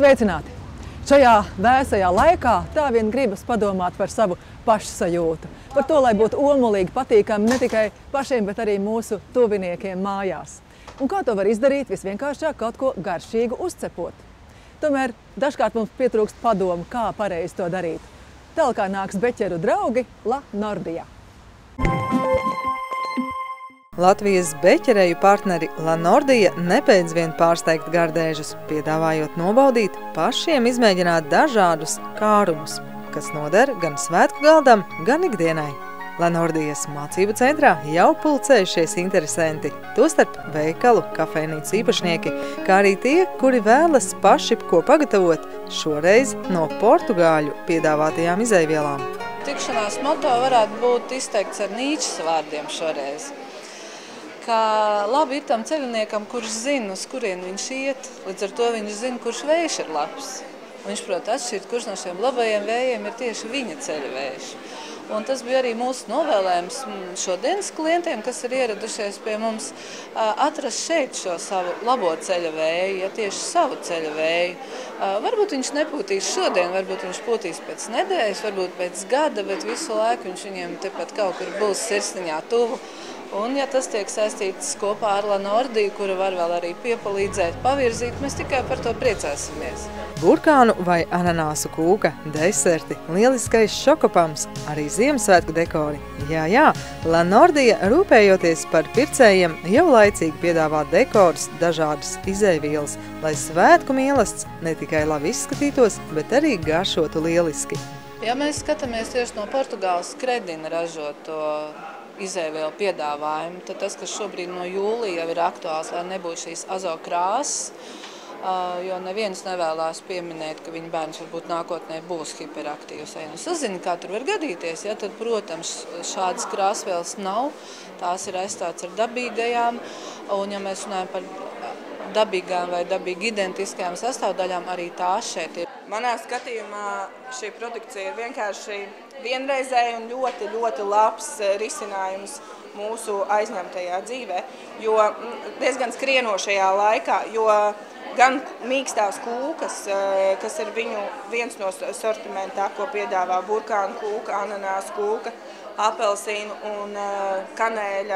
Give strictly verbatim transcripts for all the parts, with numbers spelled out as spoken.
Sveicināti! Šajā vēsajā laikā tā vien gribas padomāt par savu pašsajūtu. Par to, lai būtu omulīgi patīkami ne tikai pašiem, bet arī mūsu tuviniekiem mājās. Un kā to var izdarīt? Visvienkāršāk kaut ko garšīgu uzcepot. Tomēr dažkārt mums pietrūkst padomu, kā pareizi to darīt. Tālāk nāks beķeru draugi La Nordija. Latvijas beķereju partneri La Nordija nebeidz vien pārsteigt gardēžus, piedāvājot nobaudīt pašiem izmēģināt dažādus kārumus, kas noder gan svētku galdam, gan ikdienai. La Nordijas mācību centrā jau pulcējušies interesanti, tostarp veikalu, kafejnīcu īpašnieki, kā arī tie, kuri vēlas paši ko pagatavot, šoreiz no portugāļu piedāvātajām izejvielām. Tikšanās moto varētu būt izteikts ar Nīčes vārdiem šoreiz. Kā labi ir tam ceļiniekam, kurš zina, uz kurien viņš iet, līdz ar to viņš zina, kurš vējš ir labs. Viņš prot atšķirt, kurš no šiem labajiem vējiem ir tieši viņa ceļa vējš. Un tas bija arī mūsu novēlējums šodienas klientiem, kas ir ieradušies pie mums, atrast šeit šo savu labo ceļa vēju, ja tieši savu ceļa vēju. Varbūt viņš nepūtīs šodien, varbūt viņš pūtīs pēc nedēļas, varbūt pēc gada, bet visu laiku viņš viņiem tepat kaut kur būs sirsniņā tuvu. Un, ja tas tiek saistīts kopā ar La Nordiju, kura var vēl arī piepalīdzēt, pavirzīt, mēs tikai par to priecāsimies. Burkānu vai ananāsu kūka, deserti, lieliskais šokopams, arī Ziemassvētku dekori. Jā, jā, La Nordija, rūpējoties par pircējiem, jau laicīgi piedāvā dekorus, dažādas izejvielas, lai svētku mīlestis ne tikai labi izskatītos, bet arī garšotu lieliski. Ja mēs skatāmies tieši no Portugāles Kredina ražoto izejvielu piedāvājumu, tad tas, kas šobrīd no jūlija jau ir aktuāls, lai nebūtu šīs azo krāsas, jo neviens nevēlās pieminēt, ka viņa bērns varbūt nākotnē būs hiperaktīvs. Ja nu sazina, kā tur var gadīties, ja, tad, protams, šādas krāsvielas nav, tās ir aizstāts ar dabīgajām, un ja mēs runājam par dabīgām vai dabīgi identiskajām sastāvdaļām, arī tās šeit ir. Manā skatījumā šī produkcija ir vienkārši vienreizēja un ļoti, ļoti labs risinājums mūsu aizņemtajā dzīvē, jo diezgan skrienošajā laikā, jo gan mīkstās kūkas, kas ir viņu viens no sortimentā, ko piedāvā burkānu kūka, ananāsu kūka, apelsīnu un kanēļa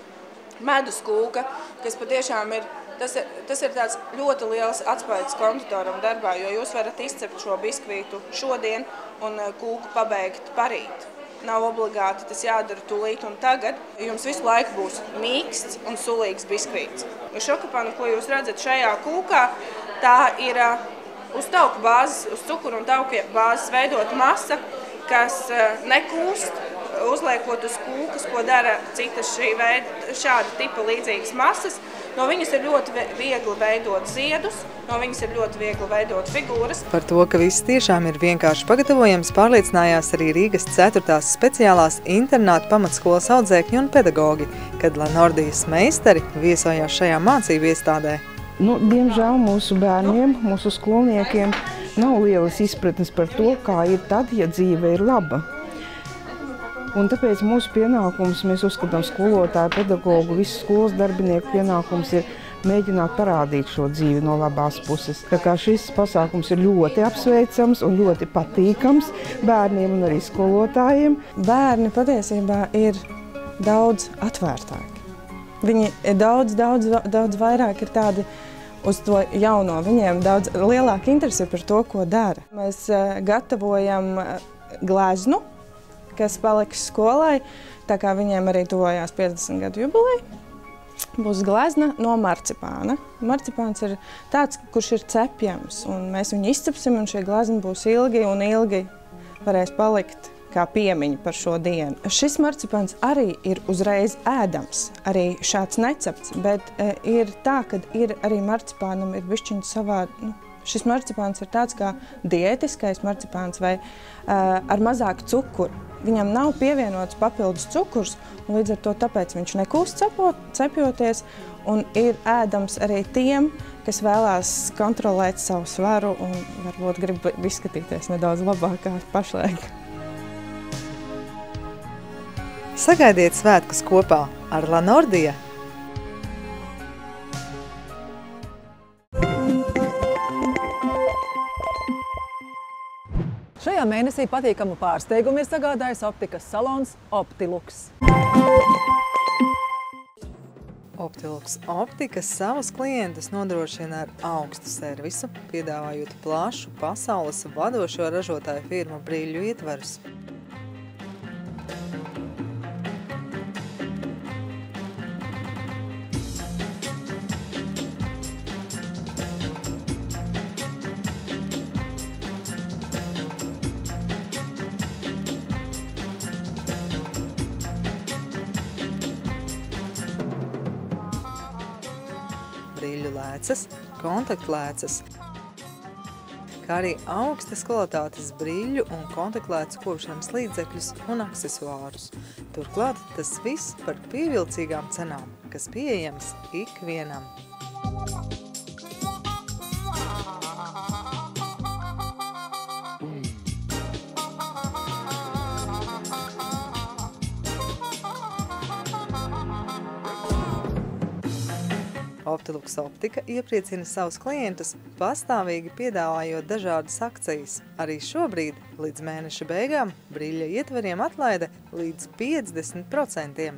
medus kūka, kas patiešām ir Tas ir, tas ir tāds ļoti liels atspējas konditoram darbā, jo jūs varat izcept šo biskvītu šodien un kūku pabeigt parīt. Nav obligāti tas jādara tūlīt un tagad. Jums visu laiku būs mīksts un sulīgs biskvīts. Šokopanu, ko jūs redzat šajā kūkā, tā ir uz tauku bāzes, uz cukuru un tauku bāzes veidot masa, kas nekūst, uzliekot uz kūkas, ko dara citas šī veida, šāda tipa līdzīgas masas. No viņas ir ļoti viegli veidot ziedus, no viņas ir ļoti viegli veidot figūras. Par to, ka viss tiešām ir vienkārši pagatavojams, pārliecinājās arī Rīgas ceturtās speciālās internāta pamatskolas audzēkņi un pedagogi, kad La Nordijas meistari viesojās šajā mācību iestādē. Nu, diemžēl mūsu bērniem, mūsu skolniekiem nav lielas izpratnes par to, kā ir tad, ja dzīve ir laba. Un tāpēc mūsu pienākums, mēs uzskatām skolotāju, pedagogu, visu skolas darbinieku pienākums ir mēģināt parādīt šo dzīvi no labās puses. Tā kā šis pasākums ir ļoti apsveicams un ļoti patīkams bērniem un arī skolotājiem. Bērni patiesībā ir daudz atvērtāki. Viņi ir daudz, daudz, daudz vairāk ir tādi uz to jauno. Viņiem daudz lielāka interese par to, ko dara. Mēs gatavojam gleznu, kas paliks skolai, tā kā viņiem arī tuvojās piecdesmit gadu jubileja. Būs glezna no marcipāna. Marcipāns ir tāds, kurš ir cepjams, un mēs viņu izcepsim, un šī glezna būs ilgi un ilgi varēs palikt kā piemiņa par šo dienu. Šis marcipāns arī ir uzreiz ēdams, arī šāds necepts, bet e, ir tā, ka ir arī marcipānam ir bišķiņu savā, nu, šis marcipāns ir tāds kā diētiskais marcipāns vai uh, ar mazāku cukuru. Viņam nav pievienots papildus cukurs, un līdz ar to tāpēc viņš nekūst cepot, cepjoties, un ir ēdams arī tiem, kas vēlās kontrolēt savu svaru un varbūt grib izskatīties nedaudz labāk kā pašlaik. Sagaidiet svētkus kopā ar La Nordija! Šajā mēnesī patīkamu pārsteigumu ir sagādājis optikas salons Optilux. Optilux optika savus klientus nodrošina ar augstu servisu, piedāvājot plašu pasaules vadošo ražotāju firmu brīļu ietvarus. Brīļu lēcas, kontaktlēcas, kā arī augstas kvalitātes brīļu un kontaktlēcu kopšanas līdzekļus un aksesuārus. Turklāt tas viss par pievilcīgām cenām, kas pieejams ikvienam. Optilux optika iepriecina savus klientus, pastāvīgi piedāvājot dažādas akcijas. Arī šobrīd, līdz mēneša beigām, brīļa ietvariem atlaide līdz piecdesmit procentiem.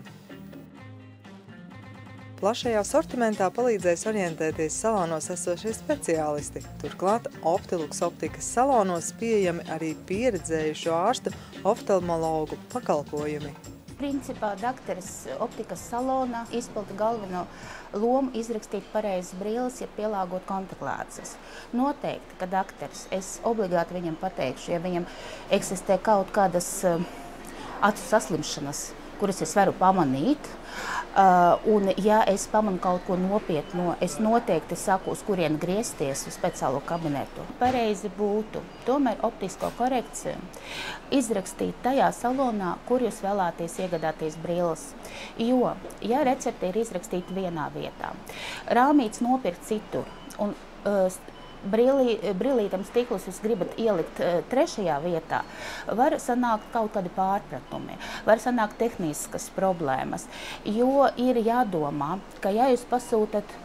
Plašajā sortimentā palīdzēs orientēties salonos esošie speciālisti. Turklāt Optilux optikas salonos pieejami arī pieredzējušo ārstu oftalmologu pakalpojumi. Principā dakteris optikas salonā izpilda galveno lomu izrakstīt pareizas brilles, ja pielāgot kontaktlēcas. Noteikti, ka dakteris, es obligāti viņam pateikšu, ja viņam eksistē kaut kādas uh, acu saslimšanas, kuras es varu pamanīt, uh, un ja es pamanu kaut ko nopietno, es noteikti saku, uz kurien griezties uz speciālo kabinetu. Pareizi būtu tomēr optisko korekciju izrakstīt tajā salonā, kur jūs vēlāties iegādāties brilles. Jo, ja recepte ir izrakstīta vienā vietā, rāmīts nopirkt citur, un uh, Brillī, brillītam stiklus jūs gribat ielikt uh, trešajā vietā, var sanākt kaut kādi pārpratumi, var sanākt tehniskas problēmas, jo ir jādomā, ka ja jūs pasūtat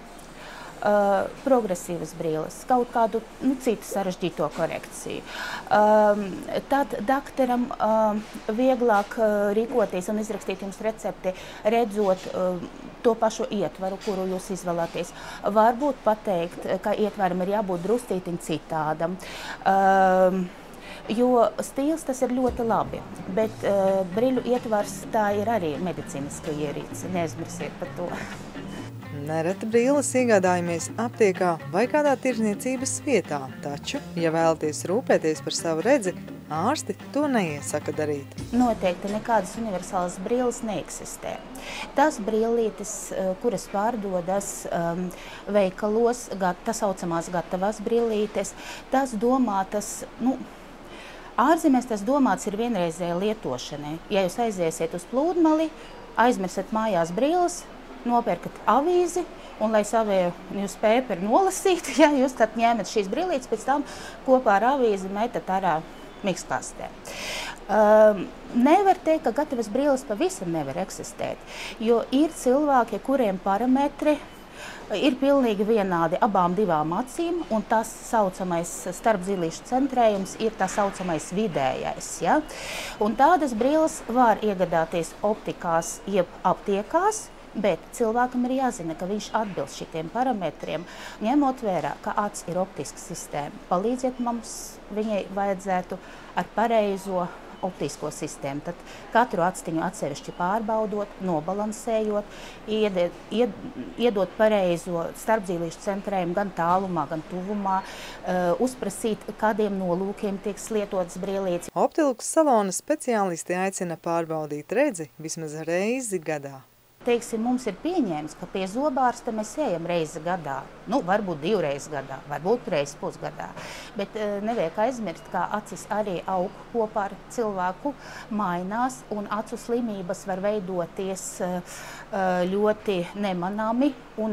uh, progresīvas brilles, kaut kādu nu, citu sarežģīto korekciju, um, tad dakteram um, vieglāk uh, rīkoties un izrakstīt jums recepti, redzot uh, to pašu ietvaru, kuru jūs izvēlaties. Varbūt pateikt, ka ietvaram ir jābūt druscītiņ citādam, um, jo stils tas ir ļoti labi, bet uh, briļu ietvars tā ir arī medicīniska ierīce, neaizmirsiet par to. Nereti brilles iegādājamies aptiekā vai kādā tirzniecības vietā, taču, ja vēlaties rūpēties par savu redzi, ārsti to neiesaka darīt. Noteikti nekādas universālas brilles neeksistē. Tās brillītes, kuras pārdodas um, veikalos, tā saucamās gatavās brillītes, tās domātas, nu, ārzemēs tas domāts ir vienreizēja lietošanai. Ja jūs aiziesiet uz plūdmali, aizmirsat mājās brilles, nopērkat avīzi, un lai savēju jūs pēperi nolasīt, ja, jūs tad ņēmat šīs brillītes, pēc tam kopā ar avīzi metat ārā mikskastē. Um, nevar teikt, ka gatavas brilles pavisam nevar eksistēt, jo ir cilvēki, kuriem parametri ir pilnīgi vienādi abām divām acīm, un tas saucamais starpzīlīšu centrējums ir tā saucamais vidējais. Ja? Un tādas brilles var iegādāties optikās jeb aptiekās, bet cilvēkam ir jāzina, ka viņš atbilst šitiem parametriem, ņemot vērā, ka acs ir optiska sistēma. Palīdziet mums, viņai vajadzētu ar pareizo optisko sistēmu. Tad katru actiņu atsevišķi pārbaudot, nobalansējot, iedot, ied, iedot pareizo starpzīlīšu centrējumu gan tālumā, gan tuvumā, uh, uzprasīt, kādiem nolūkiem tiek lietotas brillītes. Optilux salona speciālisti aicina pārbaudīt redzi vismaz reizi gadā. Teiksim, mums ir pieņēmis, ka pie zobārsta mēs ejam reizi gadā. Nu, varbūt divreiz gadā, varbūt reizi pusgadā. Bet nevajag aizmirst, ka acis arī aug kopā ar cilvēku, mainās, un acu slimības var veidoties ļoti nemanāmi. Un,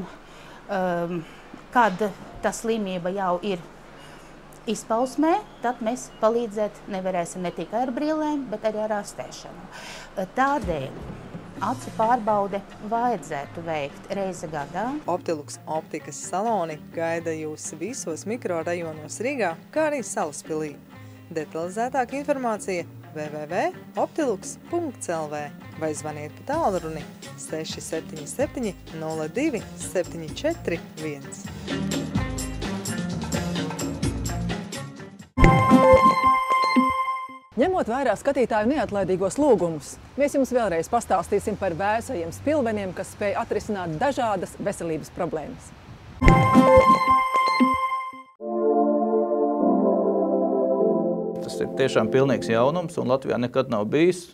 kad tā slimība jau ir izpausmē, tad mēs palīdzēt nevarēsim ne tikai ar brillēm, bet arī ar ārstēšanu. Tādēļ acu pārbaude vajadzētu veikt reizi gadā. Optilux optikas saloni gaida jūs visos mikrorajonos Rīgā, kā arī Salaspilī. Detalizētāka informācija w w w punkt optilux punkt l v vai zvaniet pa tālruni seši septiņi septiņi nulle divi septiņi četri viens. Ņemot vērā skatītāju neatlaidīgos lūgumus, mēs jums vēlreiz pastāstīsim par vēsajiem spilveniem, kas spēj atrisināt dažādas veselības problēmas. Tas ir tiešām pilnīgs jaunums, un Latvijā nekad nav bijis.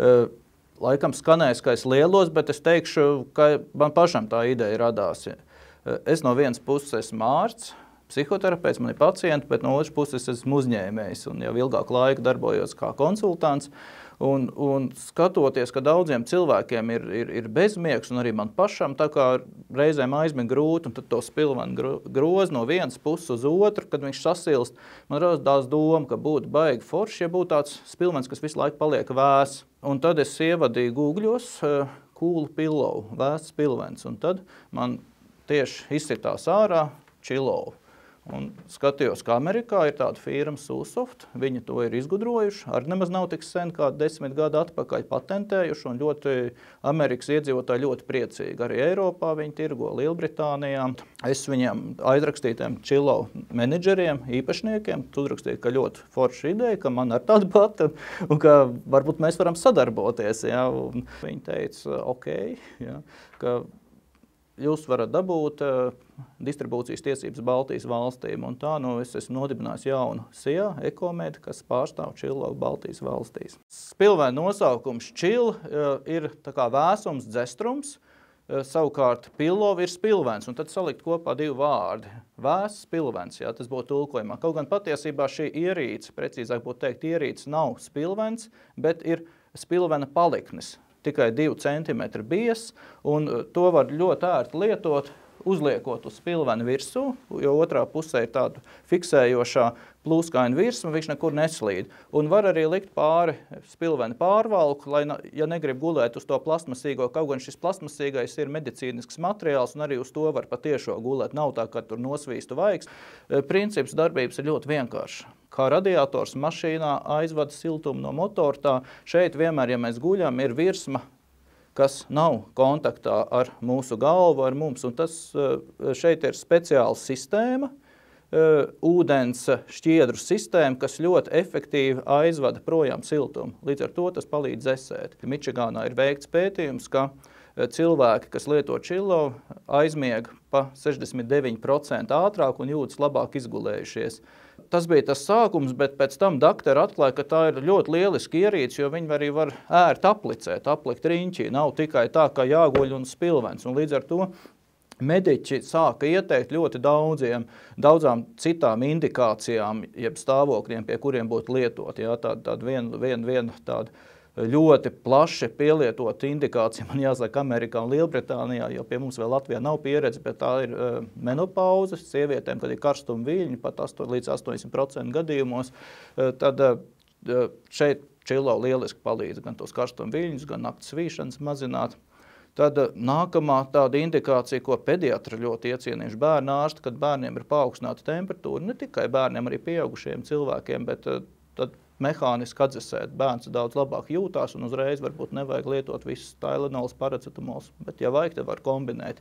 Laikam skanēs, ka es lielos, bet es teikšu, ka man pašam tā ideja radās. Es no vienas puses esmu ārsts, psihoterapeits, man ir pacienti, bet no otras puses esmu uzņēmējs un jau ilgāku laiku darbojos kā konsultants. Un, un skatoties, ka daudziem cilvēkiem ir, ir, ir bezmiegs, un arī man pašam tā kā reizēm aizmig grūti, un tad to spilvenu groz no vienas puses uz otru, kad viņš sasilst, man radās doma, ka būtu baigi forši, ja būtu tāds spilvens, kas visu laiku paliek vēss. Un tad es ievadīju Googļos uh, cool pillow, vēss spilvens, un tad man tieši izsitās ārā chillow. Un skatījos, ka Amerikā ir tāda firma Susoft, viņi to ir izgudrojuši, arī nemaz nav tik sen, kā desmit gadu atpakaļ patentējuši, un ļoti Amerikas iedzīvotāji ļoti priecīgi. Arī Eiropā viņi tirgo, Lielbritānijā. Es viņiem aizrakstītiem chillow menedžeriem, īpašniekiem, uzrakstīju, ka ļoti forša ideja, ka man ar tādu pat, un ka varbūt mēs varam sadarboties. Ja? Un viņi teica, ok, ja? Ka jūs varat dabūt uh, distribūcijas tiesības Baltijas valstīm, un tā nu, es esmu nodibinājis jaunu S I A, Ekomed, kas pārstāv chillow Baltijas valstīs. Spilvena nosaukums chill uh, ir tā kā vēsums, dzestrums, uh, savukārt pillow ir spilvens, un tad salikt kopā divi vārdi. Vēss, spilvens, jā, tas būtu tulkojumā. Kaut gan patiesībā šī ierīce, precīzāk būtu teikt, ierīce nav spilvens, bet ir spilvena paliknis. Tikai divi centimetri biezs, un to var ļoti ērti lietot, uzliekot uz spilvena virsū, jo otrā pusē ir tāda fiksējošā plūskaina virsma, viņš nekur neslīd. Un var arī likt pāri spilvena pārvalku, lai, ja negrib gulēt uz to plastmasīgo, kaut gan šis plastmasīgais ir medicīnisks materiāls, un arī uz to var patiešo gulēt. Nav tā, ka tur nosvīstu vaigs. Princips darbības ir ļoti vienkāršs. Kā radiators mašīnā aizvada siltumu no motora, tā šeit vienmēr, ja mēs guļam, ir virsma, kas nav kontaktā ar mūsu galvu, ar mums. Un tas šeit ir speciāla sistēma, ūdens šķiedru sistēma, kas ļoti efektīvi aizvada projām siltumu. Līdz ar to tas palīdz dzesēt. Mičigānā ir veikts pētījums, ka cilvēki, kas lieto chillow, aizmieg pa sešdesmit deviņi procenti ātrāk un jūtas labāk izgulējušies. Tas bija tas sākums, bet pēc tam doktori atklāja, ka tā ir ļoti lieliski ierīce, jo viņi arī var ērti aplicēt, aplikt riņķī. Nav tikai tā, ka jāguļ un spilvens. Un līdz ar to mediķi sāka ieteikt ļoti daudziem, daudzām citām indikācijām, jeb stāvokļiem, pie kuriem būtu lietot. Jā, tāda, tāda viena, viena, viena tāda ļoti plaši pielietot indikācija, man jāsaka, Amerikā un Lielbritānijā, jo pie mums vēl Latvijā nav pieredze, bet tā ir uh, menopauze sievietēm, kad ir karstuma viļņi, pat astoņi līdz astoņdesmit procenti gadījumos, uh, tad uh, šeit chillow lieliski palīdz gan tos karstuma viļņus, gan nakts svīšanas mazināt. Tad uh, nākamā tāda indikācija, ko pediatri ļoti iecienījuši bērnu ārsti, kad bērniem ir paaugstināta temperatūra, ne tikai bērniem, arī pieaugušiem cilvēkiem, bet uh, tad mehāniski atdzesēt. Bērns daudz labāk jūtās un uzreiz varbūt nevajag lietot visus Tylenols, paracetamols, bet ja vajag, tad var kombinēt.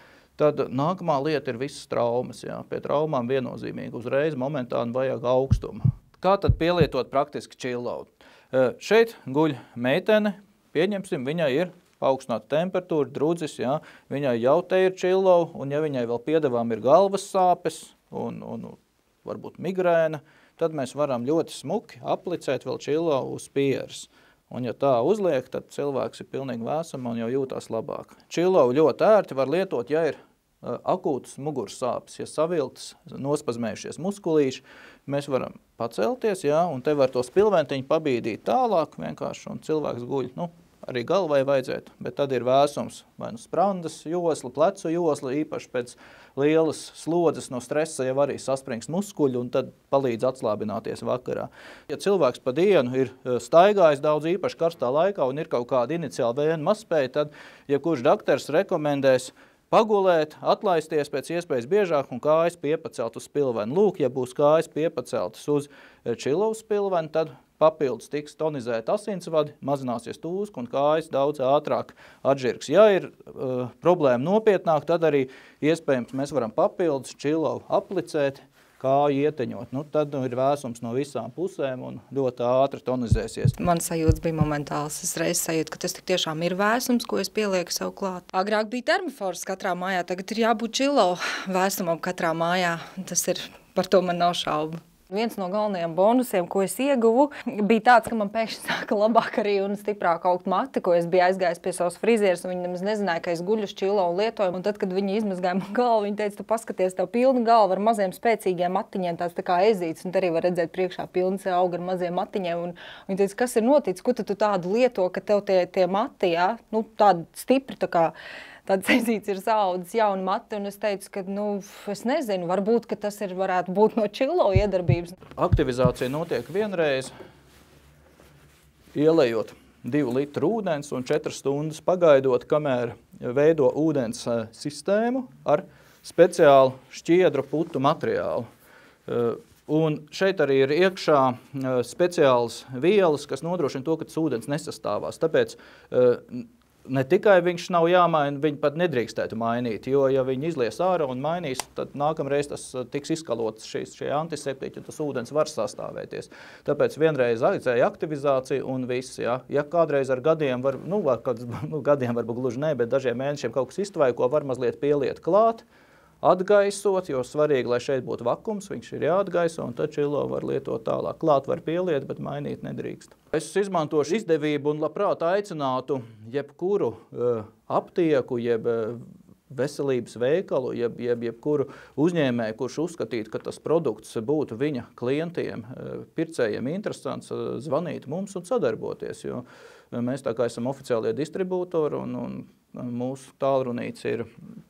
Tad nākamā lieta ir visas traumas. Jā. Pie traumām viennozīmīgi uzreiz momentāni vajag augstumu. Kā tad pielietot praktiski chillow? Šeit guļ meitene, pieņemsim, viņai ir paaugstināta temperatūra, drudzis, jā, viņai jau te ir chillow, un ja viņai vēl piedevām ir galvas sāpes un, un varbūt migrēna, tad mēs varam ļoti smuki aplicēt vēl chillow uz pieres. Un ja tā uzliek, tad cilvēks ir pilnīgi vēsama un jau jūtās labāk. Chillow ļoti ērti var lietot, ja ir uh, akūtas muguras sāpes, ja savilktas, nospazmējušies muskulīši, mēs varam pacelties, jā, un te var to spilventiņu pabīdīt tālāk vienkārši, un cilvēks guļ, nu, arī galvai vajadzētu, bet tad ir vēsums vai nu sprandas josla, plecu josla, īpaši pēc lielas slodzes no stresa jau arī saspringst muskuļi un tad palīdz atslābināties vakarā. Ja cilvēks pa dienu ir staigājis daudz īpaši karstā laikā un ir kaut kāda iniciāla vēja mazspēja, tad jebkurš doktors rekomendēs pagulēt, atlaisties pēc iespējas biežāk un kājas piepacelt uz spilveni. Lūk, ja būs kājas piepaceltas uz čilovu spilveni, tad papildus tiks tonizēt asinsvadi, mazināsies tūska un kājas daudz ātrāk atžirgs. Ja ir uh, problēma nopietnāk, tad arī iespējams mēs varam papildus čilovu aplicēt, kāju ieteņot. Nu, tad nu, ir vēsums no visām pusēm un ļoti ātri tonizēsies. Man sajūtas bija momentāls. Es reiz sajūtu, ka tas tik tiešām ir vēsums, ko es pielieku sev klāt. Agrāk bija termofors katrā mājā, tagad ir jābūt čilo vēsumam katrā mājā. Tas ir, par to man nav šaubu. Viens no galvenajiem bonusiem, ko es ieguvu, bija tāds, ka man pēkšņi sāka labāk arī un stiprāk augt mati, ko es biju aizgājis pie savas frizieres, un viņi nemaz nezināja, ka es guļu uz čilo un lietoju. Un tad, kad viņi izmazgāja man galvu, viņi teica, tu paskaties, tev pilna galva ar maziem spēcīgiem matiņiem, tāds tā kā ezīts, un te arī var redzēt priekšā pilns auga ar maziem matiņiem. Un viņi teica, kas ir noticis, ko tu tādu lieto, ka tev tie, tie mati, jā, nu, tādi stipri, tā kā tāds ezīts ir saudzis jauni mati, un es teicu, ka, nu, es nezinu, varbūt, ka tas ir, varētu būt no čilo iedarbības. Aktivizācija notiek vienreiz, ielejot divu litru ūdens un četras stundas pagaidot, kamēr veido ūdens sistēmu ar speciālu šķiedru putu materiālu. Un šeit arī ir iekšā speciāls vielas, kas nodrošina to, ka tas ūdens nesastāvās. Tāpēc ne tikai viņš nav jāmaina, viņi pat nedrīkstētu mainīt, jo ja viņi izlies ārā un mainīs, tad nākamreiz tas tiks izkalots šīs, šie antiseptiķi, un tas ūdens var sastāvēties. Tāpēc vienreiz aizēja aktivizācija un viss, ja, ja kādreiz ar gadiem var, nu, var, kad, nu gadiem varbūt gluži ne, bet dažiem mēnešiem kaut kas iztvaja, ko var mazliet pieliet klāt, atgaisot, jo svarīgi, lai šeit būtu vakums, viņš ir jāatgaiso, un tad čilo var lietot tālāk. Klāt var pieliet, bet mainīt nedrīkst. Es izmantošu izdevību un labprāt aicinātu jebkuru uh, aptieku, jeb uh, veselības veikalu, jeb, jeb jebkuru uzņēmēju, kurš uzskatītu, ka tas produkts būtu viņa klientiem, uh, pircējiem interesants, uh, zvanīt mums un sadarboties, jo uh, mēs tā kā esam oficiālie distribūtori un, un mūsu tālrunīts ir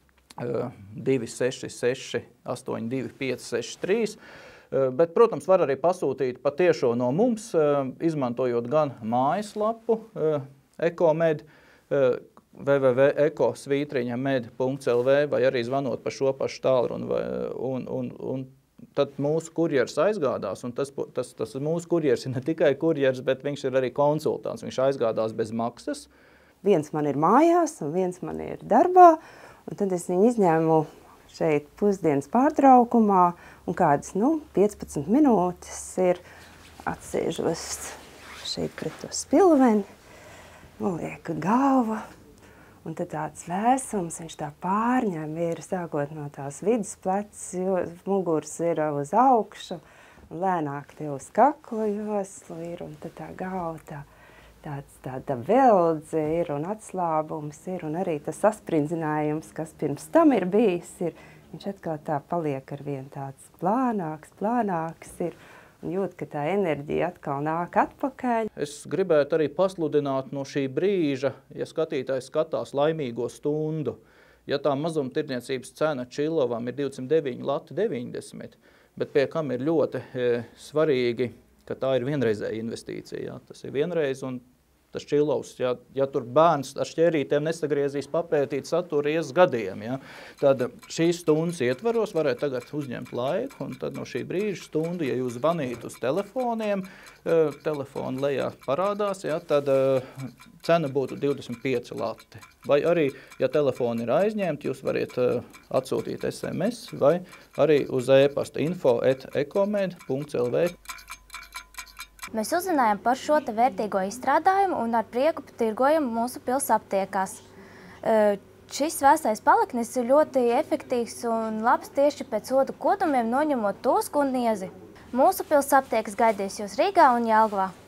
divi seši seši astoņi divi pieci seši trīs, bet, protams, var arī pasūtīt patiešo no mums, izmantojot gan mājaslapu ekomed, w w w punkt eko svītriņa med punkts l v vai arī zvanot pa šo pašu tālruni, un, un, un tad mūsu kurjers aizgādās, un tas, tas, tas mūsu kurjers ir ne tikai kurjers, bet viņš ir arī konsultants, viņš aizgādās bez maksas. Viens man ir mājās, un viens man ir darbā, un tad es viņu izņēmu šeit pusdienas pārtraukumā, un kādas, nu, piecpadsmit minūtes ir atsēžos šeit pret to spilveni, nolieku galvu, un tad tāds vēsums, viņš tā pārņem ir, sākot no tās vidusplecs, jo mugurs ir uz augšu, un lēnāk te uz kakla joslu ir, un tad tā galva tā. Tāds, tāda veldze ir un atslābums ir, un arī tas sasprinzinājums, kas pirms tam ir bijis, ir, viņš atkal tā paliek ar vien tāds plānāks, plānāks ir, un jūt, ka tā enerģija atkal nāk atpakaļ. Es gribētu arī pasludināt no šī brīža, ja skatītājs skatās laimīgo stundu, ja tā mazumtirdzniecības cena čilovam ir divsimt deviņi lati deviņdesmit, bet pie kam ir ļoti e, svarīgi, ka tā ir vienreizēja investīcija. Ja? Tas ir vienreiz, un tas čilovs, ja, ja tur bērns ar šķērītēm nesagriezīs papētīt saturu ies gadiem, ja? Tad šīs stundas ietvaros varētu tagad uzņemt laiku, un tad no šī brīža stundu, ja jūs zvanītu uz telefoniem, telefonu lejā parādās, ja, tad cena būtu divdesmit pieci lati. Vai arī, ja telefoni ir aizņemti, jūs variet atsūtīt es em es vai arī uz e-pasta info at ekomed punkts l v. Mēs uzzinājām par šo te vērtīgo izstrādājumu un ar prieku tirgojam mūsu pils aptiekās. Šis vēsais paliknis ir ļoti efektīvs un labs tieši pēc odu kodumiem, noņemot tūsku un niezi. Mūsu pils aptiekas gaidīs jūs Rīgā un Jelgavā.